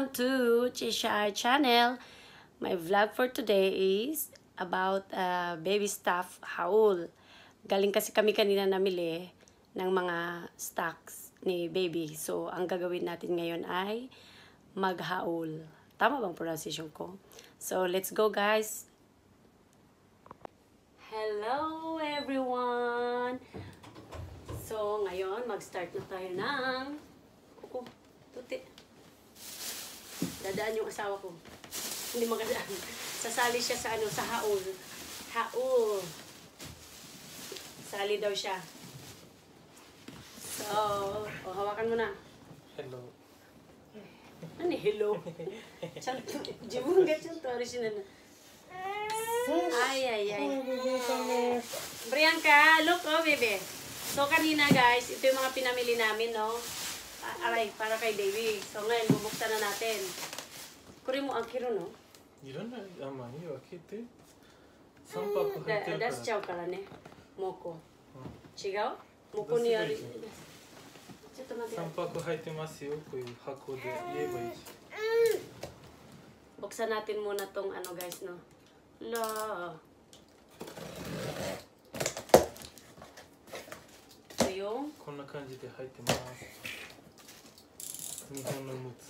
Welcome to Cheshire Channel. My vlog for today is about baby stuff haul. Galing kasi kami kanina namili ng mga stocks ni baby. So, ang gagawin natin ngayon ay maghaul. Tama bang pronunciation ko? So, let's go guys. Hello everyone! So, ngayon mag-start na tayo ng tuti. Dadaan yung asawa ko. Hindi makadaan. Sasali siya sa sa haul. Haul. Sali daw siya. So, hawakan mo na. Hello. Ano hello? Chanto. Jibong gatong to. Original na. Ay. Brianka, look baby. So, kanina guys, ito yung mga pinamili namin, no? Aray, para kay baby. So, ngayon, bubuksan na natin. Kuri mo ang kiro, no? いらない。あ、まあいいわ。開けて。3パック入ってるから。 出しちゃうからね。もうこう。違う？もうここにある。ちょっと待って。 3パック入ってますよ。こういう箱で言えばいいし。 Buksan natin muna tong ano guys, no? La. Ito yung こんな感じで入ってます。日本のムツ。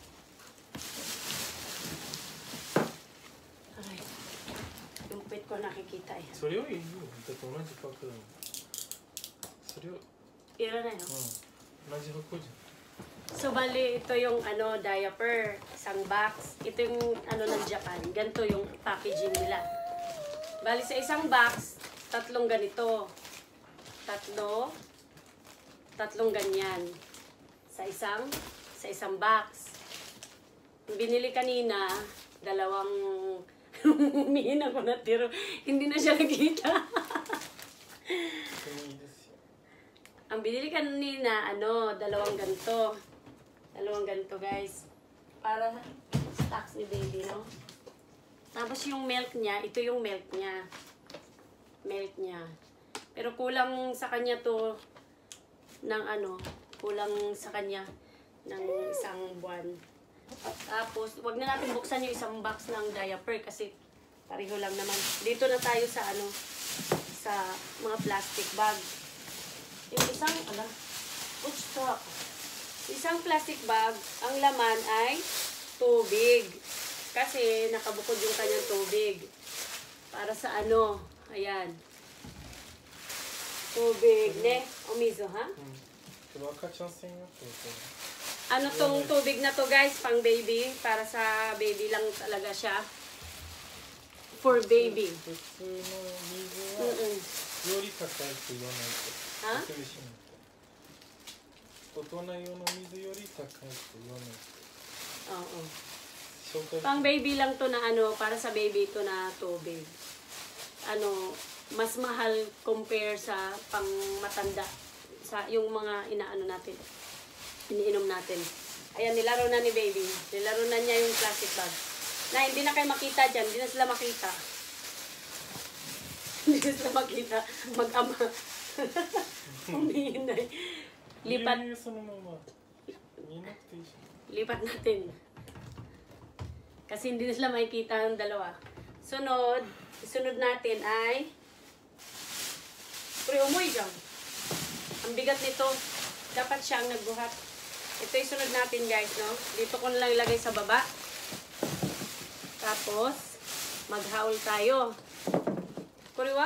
aray. Yung pit ko nakikita eh. それよりいいよ。だって同じパックだもん。それを、 いらないの？ 同じ箱じゃん。 So, bali, ito yung ano, diaper. Isang box. Ito yung ano ng Japan. Ganito yung packaging nila. Bali, sa isang box, tatlong ganito. Tatlong ganyan. Sa isang box. Binili kanina, dalawang humihina ko na tiro. Hindi na siya nakita. Ang binili kanina, dalawang ganito. Dalawang ganito, guys. Para stocks ni baby, no? Tapos yung milk niya, ito yung milk niya. Milk niya. Pero kulang sa kanya to ng kulang sa kanya ng isang buwan. Tapos, wag na natin buksan yung isang box ng diaper kasi pareho lang naman. Dito na tayo sa sa mga plastic bag. Yung isang plastic bag, ang laman ay tubig. Kasi nakabukod yung kanyang tubig. Para sa ayan. Tubig, ne? Umizo, ha? Ano tong tubig na to, guys? Pang baby. Para sa baby lang talaga siya. For baby. Ha? 大人用の水より高いと言わない。 Oo. Pang baby lang to na para sa baby to na tubig. Mas mahal compare sa pang matanda. Sa yung mga natin. Iniinom natin. Ayan, nilaro na ni baby. Nilaro na niya yung plastic bag. Na hindi na kayo makita dyan. Hindi na sila makita. Hindi na sila makita. Mag-ama. Umihinay. Lipat natin. Kasi hindi na sila makikita ng dalawa. Sunod natin ay umuy dyan. Ang bigat nito. Dapat siyang nagbuhat. Ito yung sunod natin guys, no? Dito ko na lang ilagay sa baba. Tapos, maghaul tayo. Kuriwa?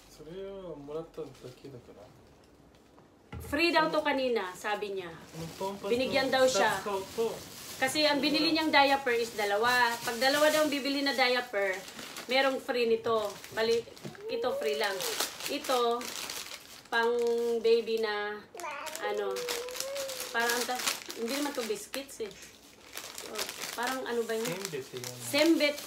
Free daw to kanina, sabi niya. Binigyan daw siya. Kasi ang binili niyang diaper is dalawa. Pag dalawa daw bibili na diaper, merong free nito. Bali, ito free lang. Ito, pang baby na, parang, hindi naman to biscuits eh. Parang ba yun? Sembet.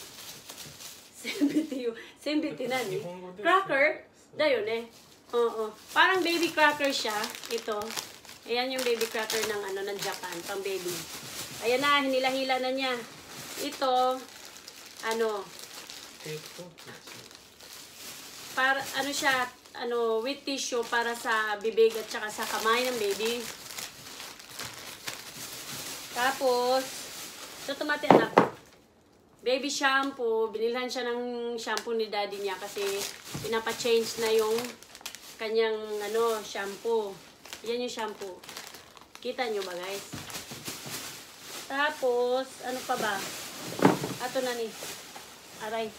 Sembet yun. Cracker? Dayon eh. Oo. Parang baby cracker siya. Ito. Ayan yung baby cracker ng ng Japan, pang baby. Ayan na, hinila-hila na niya. Ito, para siya, wet tissue para sa bibig at saka sa kamay ng baby. Tapos, So, tumati anak. Baby shampoo. Binilhan siya ng shampoo ni daddy niya kasi pinapa-change na yung kanyang shampoo. Yan yung shampoo. Kita nyo ba guys? Tapos, ano pa ba? Ato na ni. Aray.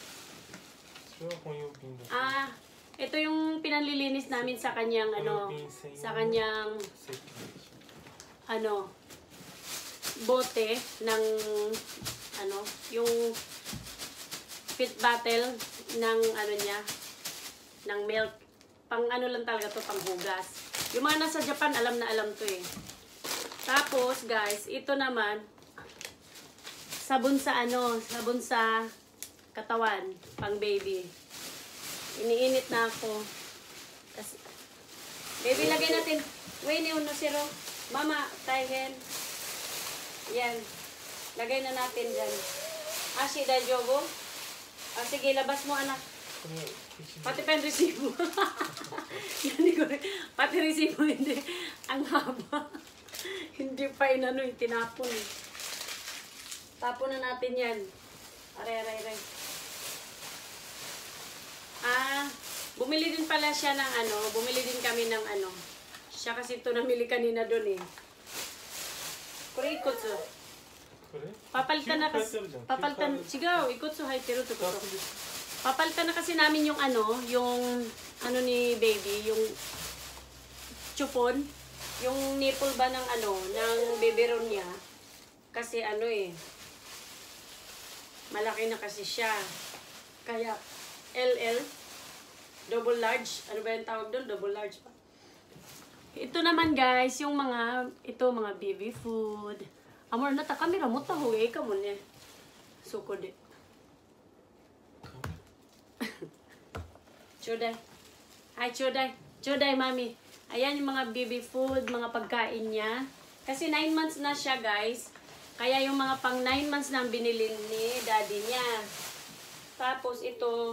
Ito yung pinanlilinis namin sa kanyang sa kanyang bote ng yung fit bottle ng niya ng milk. Pang lang talaga to, pang hugas. Yung mga nasa Japan, alam na alam to eh. Tapos, guys, ito naman sabon sa katawan, pang baby. Iniinit na ako. Baby, lagay natin. Wait, ni uno zero. Mama, tayhen. Yan. Lagay na natin dyan. Ashi, dajogo. Sige, labas mo, anak. Pati pa yung resibo. Pati resibo, hindi. Ang haba. Hindi pa tinapon. Tapon na natin yan. Aray. Bumili din pala siya ng bumili din kami ng siya kasi ito namili kanina doon eh. Ikotsu. Papalitan na kasi, sigaw, ikotsu haiteru to. Papalitan na kasi namin yung yung ni baby, yung chupon, yung nipple ba ng ng biberon niya. Kasi malaki na kasi siya. Kaya LL, double large. Ano ba yung tawag doon? Double large pa. Ito naman guys, yung mga baby food. Amor, nata kamera mo taho eh. Ikaw mo niya. Suko de. Choday. Hi, choday. Choday, mami. Ayan yung mga baby food, mga pagkain niya. Kasi 9 months na siya guys. Kaya yung mga pang 9 months na binili ni daddy niya. Tapos ito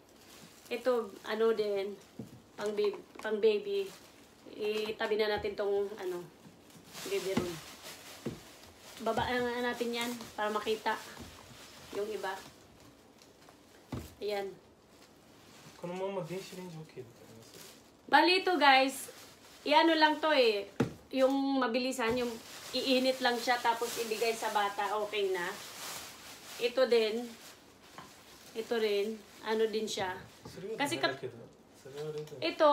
din, pang baby. Itabi na natin tong baby room. Babaan natin yan para makita yung iba. Ayan. Bali ito guys, lang to eh. Yung mabilisan, yung iinit lang siya tapos ibigay sa bata, okay na. Ito rin, din siya. Kasi ito,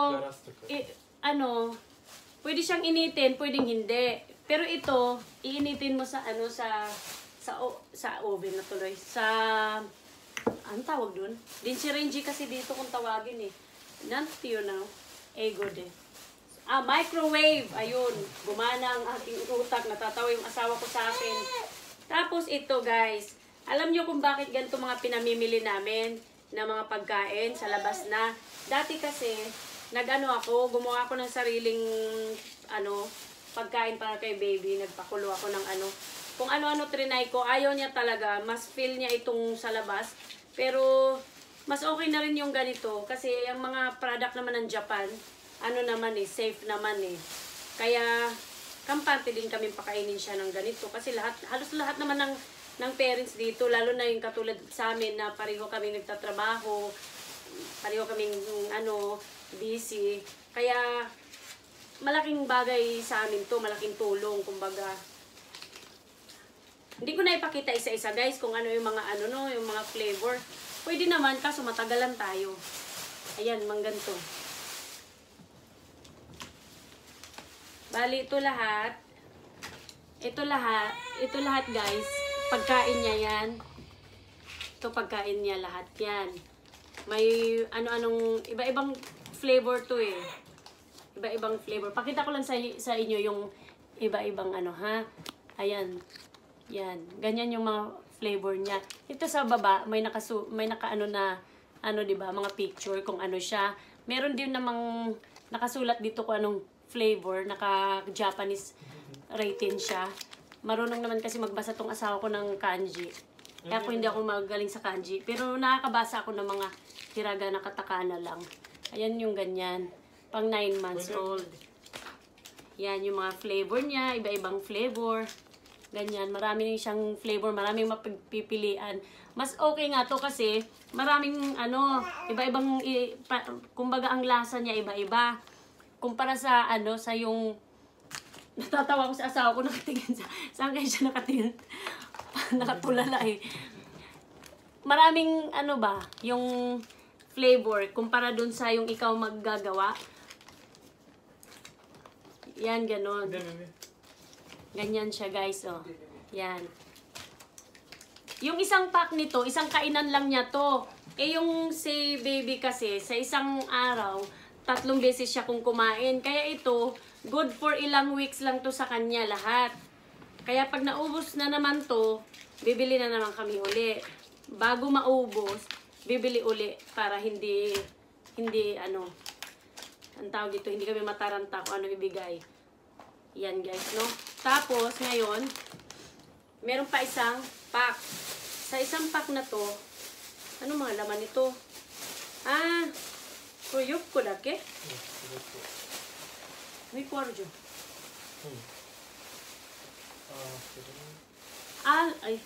pwede siyang initin, pwedeng hindi. Pero ito, iinitin mo sa sa oven na tuloy. Ang tawag dun? Dinsirenji kasi dito kung tawagin eh. Nantiyo na, good eh. Microwave. Ayun, gumana ang aking utak. Natatawa yung asawa ko sa akin. Tapos ito guys, alam nyo kung bakit ganito mga pinamimili namin na mga pagkain sa labas na. Dati kasi, gumawa ako ng sariling pagkain para kay baby. Nagpakulo ako ng kung ano-ano trinay ko. Ayaw niya talaga. Mas feel niya itong sa labas. Pero, mas okay na rin yung ganito. Kasi, ang mga product naman ng Japan, safe naman eh. Kaya, kampante din kami pakainin siya ng ganito. Kasi halos lahat naman ng parents dito, lalo na yung katulad sa amin na pareho kami nagtatrabaho, pareho kaming busy. Kaya, malaking bagay sa amin to, malaking tulong, kumbaga. Hindi ko na ipakita isa-isa guys kung yung mga yung mga flavor. Pwede naman kaso matagalan tayo. Ayan, mangganto. Bali, ito lahat guys, pagkain niya yan. Ito pagkain niya lahat yan. May iba-ibang flavor to eh. Iba-ibang flavor. Pakita ko lang sa inyo yung iba-ibang Ayan. Yan. Ganyan yung mga flavor niya. Ito sa baba, may naka diba, mga picture kung siya. Meron din namang nakasulat dito kung anong flavor, naka-Japanese rating siya. Marunong naman kasi magbasa tong asawa ko ng kanji. Kaya hindi ako magaling sa kanji. Pero nakakabasa ako ng mga hiraga na katakana lang. Ayan yung ganyan. Pang 9 months old. Yan yung mga flavor niya. Iba-ibang flavor. Ganyan, marami siyang flavor, maraming mapipilian. Mas okay nga to kasi maraming ano, iba-ibang kumbaga ang lasa niya iba-iba. Kumpara sa ano, sa yung natatawa ko sa asawa ko nakatingin sa saan kaya siya nakatingin. Nakatulala eh. Maraming ano ba, yung flavor kumpara dun sa yung ikaw maggagawa. Yan, ganon. Ganyan siya, guys, oh. Yan. Yung isang pack nito, isang kainan lang niya to. Eh, yung si baby kasi, sa isang araw, 3 beses siya kung kumain. Kaya ito, good for ilang weeks lang to sa kanya lahat. Kaya pag naubos na naman to, bibili na naman kami uli. Bago maubos, bibili uli para hindi ano, ang tawag dito, hindi kami mataranta kung ano ibigay. Yan, guys, no? Tapos, ngayon, meron pa isang pack. Sa isang pack na to, ano mga laman ito? Ah, kuyup ko dake? May kwarjo. Ay.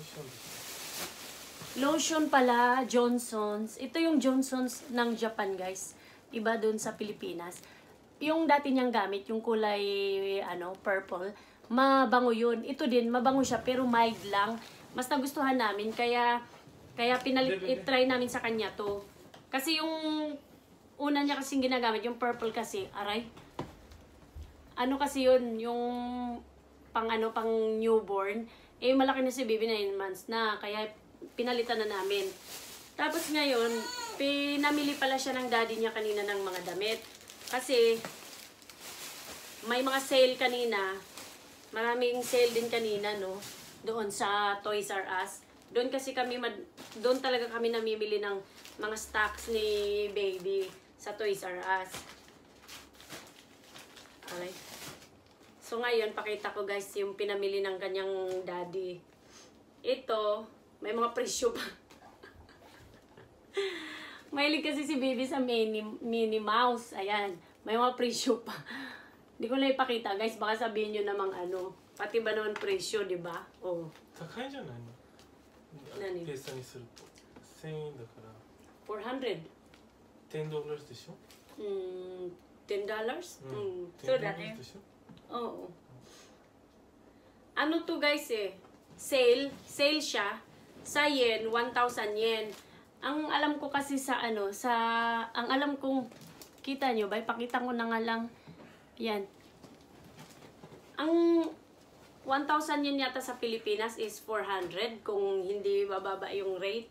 Lotion pala, Johnson's. Ito yung Johnson's ng Japan, guys. Iba dun sa Pilipinas. Yung dati niyang gamit, yung kulay ano, purple, mabango yun. Ito din, mabango siya, pero mild lang. Mas nagustuhan namin, kaya i-try namin sa kanya to. Kasi yung una niya kasing ginagamit, yung purple kasi, aray. Ano kasi yun, yung pang newborn, eh malaki na si baby, 9 months na, kaya pinalitan na namin. Tapos ngayon, pinamili pala siya ng daddy niya kanina ng mga damit. Kasi, may mga sale kanina. Maraming sale din kanina, no? Doon sa Toys R Us. Doon kasi kami, doon talaga kami namimili ng mga stocks ni baby sa Toys R Us. Okay. So, ngayon, pakita ko guys yung pinamili ng kanyang daddy. Ito, may mga presyo pa. Mahilig kasi si baby sa Minnie Mouse. Ayan. May mga presyo pa. Hindi ko na ipakita, guys. Baka sabihin nyo namang ano. Pati ba naman presyo, di ba? Oh. 高いじゃないの。 何？ 計算にすると1000円だから。 400. $10 でしょ。 $10? So that eh. Oo. Ano to guys eh? Sale siya. Sa yen, 1,000 yen. Ang alam ko kasi sa ano, ang alam kong, kita nyo ba? Ipakita ko na nga lang. Yan. Ang 1,000 yen yata sa Pilipinas is 400 kung hindi bababa yung rate.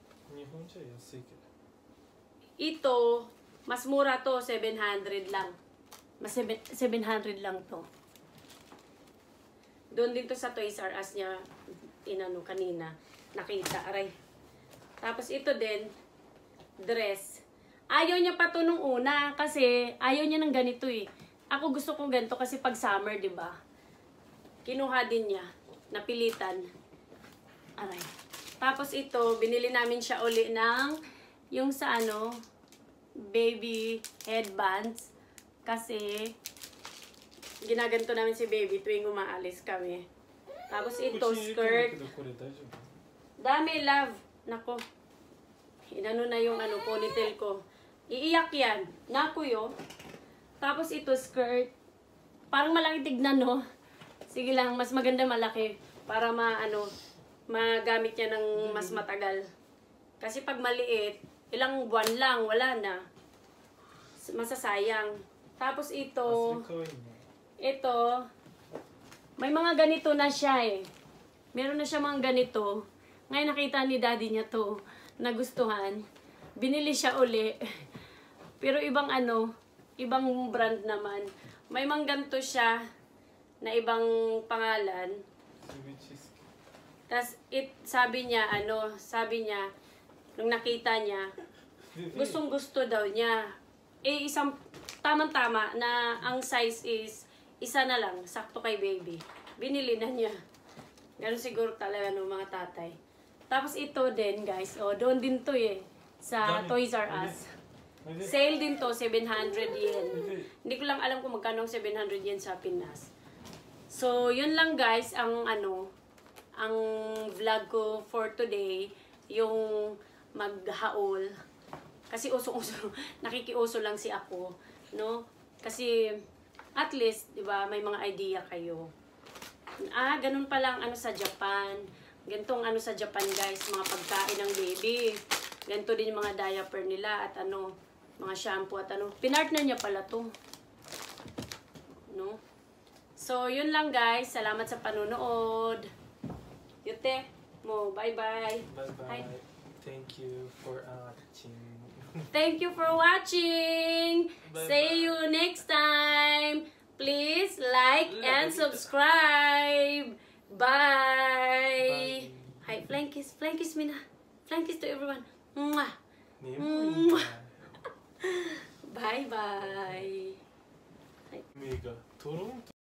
Ito, mas mura to, 700 lang. Mas 700 lang to. Doon din to sa Toys R Us niya, inano kanina, nakita, aray. Tapos ito din, dress. Ayaw niya pa to nung una kasi ayaw niya ng ganito eh. Ako gusto kong ganito kasi pag summer, di ba? Kinuha din niya, napilitan. Aray. Tapos ito, binili namin siya uli ng yung sa ano, baby headbands. Kasi ginaganto namin si baby tuwing umaalis kami. Tapos ito, skirt. Dami, love. Nako. Inano na yung ano, ponytail ko. Iiyak yan. Nako yo. Tapos ito, skirt. Parang malaki tignan, no? Sige lang, mas maganda malaki. Para magamit niya ng mas matagal. Kasi pag maliit, ilang buwan lang, wala na. Masasayang. Tapos ito, may mga ganito na siya eh. Meron na siya mga ganito. Ngayon nakita ni daddy niya to, nagustuhan. Binili siya uli. Pero ibang ibang brand naman. May mga ganito siya na ibang pangalan. Tapos sabi niya, nung nakita niya, gustong-gusto daw niya. Eh, isang tamang-tama na ang size is isa na lang, sakto kay baby. Binili na niya. Ganun siguro talaga ng mga tatay. Tapos ito din, guys. O, doon din to eh. Sa Toys R Us. Sale din to, 700 yen. Hindi ko lang alam kung magkano 700 yen sa Pinas. So, yun lang guys, ang ang vlog ko for today, yung maghaul. Kasi usong-uso, nakikiuso lang si ako, no? Kasi at least, 'di ba, may mga idea kayo. Ganun pa lang ano sa Japan. Ganitong ano sa Japan, guys, mga pagkain ng baby. Ganito din yung mga diaper nila at ano, mga shampoo at ano. Pinartner niya pala 'to. No? So, yun lang, guys. Salamat sa panunood. Yute mo, bye-bye. Bye-bye. Thank you for watching. Thank you for watching. Bye-bye. See you next time. Please like and subscribe. Bye. Hi, flying kiss. Flying kiss, Mina. Flying kiss to everyone. Mwah. Mwah. Bye-bye. Mega. 토론토